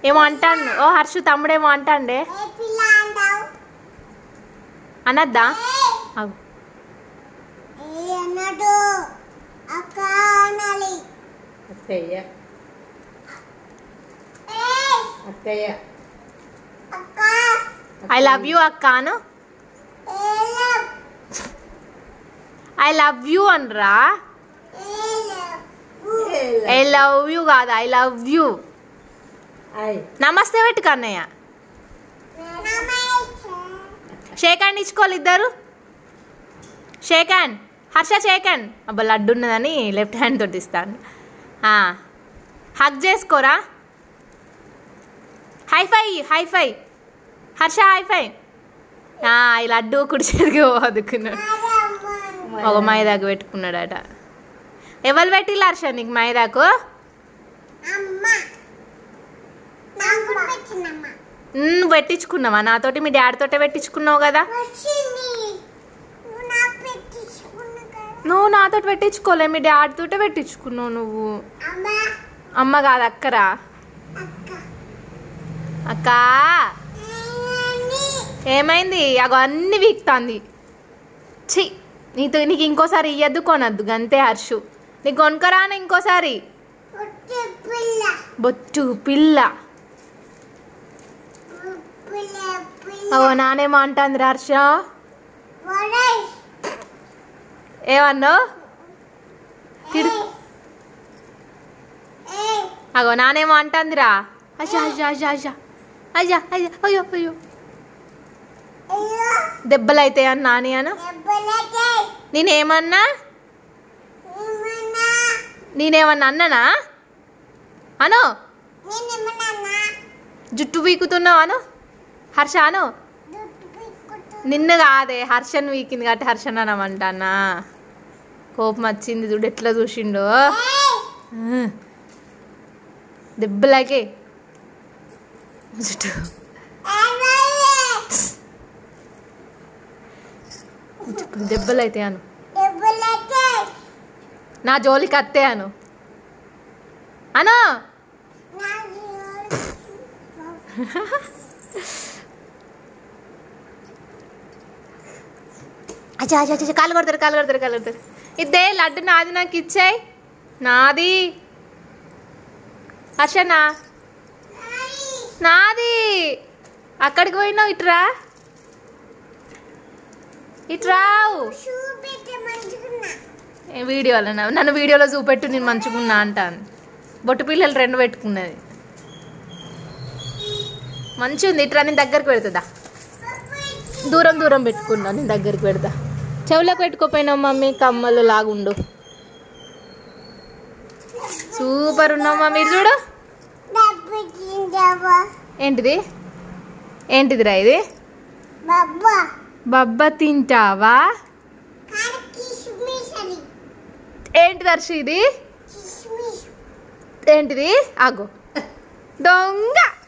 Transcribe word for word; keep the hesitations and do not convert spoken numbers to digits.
ఏమో అంటాను. ఓ హర్షు తమ్ముడేమో అంటాండే. అనద్దా? ఐ లవ్ యూ అక్క అను. ఐ లవ్ యూ అనరా. ఐ లవ్ యూ కాదు, ఐ లవ్ యూ. నమస్తే పెట్టు కన్నయ్య. షేక్ హ్యాండ్ ఇచ్చుకోవాలి ఇద్దరు. Shake hand. Harsha shake hand. అబ్బా లడ్డు ఉన్నదని లెఫ్ట్ హ్యాండ్ తోటి ఇస్తాను. హగ్ చేసుకోరా. High five high five. Harsha high five. ఈ లడ్డు కుడి చేతికి వదుకున్నాడు. ఒక మైదాకు పెట్టుకున్నాడట. ఎవరు పెట్టిల్లు హర్ష నీకు మైదాకు? నువ్వు పెట్టించుకున్నావా నాతోటి? మీ డాడీతోటే పెట్టించుకున్నావు కదా. నువ్వు నాతో పెట్టించుకోలే, మీ డాడీతోటే పెట్టించుకున్నావు నువ్వు. అమ్మ కాదు అక్కరా. అక్క ఏమైంది? అగో అన్ని వీక్తాంది. ఛీ నీతో నీకు ఇంకోసారి ఇయ్యద్దు కొనద్దు గంతే హర్షు. నీకు కొనుక్కరాను ఇంకోసారి. బొట్టు పిల్ల. అగో నానేమో అంటుంది హర్ష. ఏమన్నావు? అగో నానేమో అంటుందిరా. అజా అజా అజా అజా అజా అజా అయ్యో అయ్యో దెబ్బలు అవుతాయి అని నాని అను. నేనేమన్నా నేనేమన్నా అన్నానా అను. జుట్టు పీకుతున్నావు అను. హర్ష అను. నిన్ను కాదే హర్షను వీకింది కాబట్టి హర్షను అనమంటానా. కోపం వచ్చింది చూడు ఎట్లా చూసిండో. దెబ్బలాగే జుట్టు దెబ్బలు అయితే అను. నా జోలికి అత్తే అను అను. అచ్చా అచ్చా అచ్చా కాలు కొడతారు కాలు కొడతారు కాలు కొడతారు. ఇద్దే లడ్డు నాది నాకు ఇచ్చాయి. నాది హర్షనా నాది. అక్కడికి పోయినావు ఇట్రా ఇట్రావు. వీడియోలో నన్ను వీడియోలో చూపెట్టు నేను మంచిగున్నా అంటాను. బొట్టు పిల్లలు రెండు పెట్టుకున్నది మంచిగా ఉంది. ఇట్రా నేను దగ్గరికి పెడుతుందా. దూరం దూరం పెట్టుకున్నా నేను దగ్గరికి పెడతా. చెవులకు పెట్టుకోపోయినావు మమ్మీ కమ్మలు లాగుండు. సూపర్ ఉన్నావు మమ్మీ. చూడు ఏంటిది ఏంటిదిరా ఇది? బబ్బా తింటావా? ఏంటి దర్శి ఇది? ఏంటిది? ఆగో దొంగ.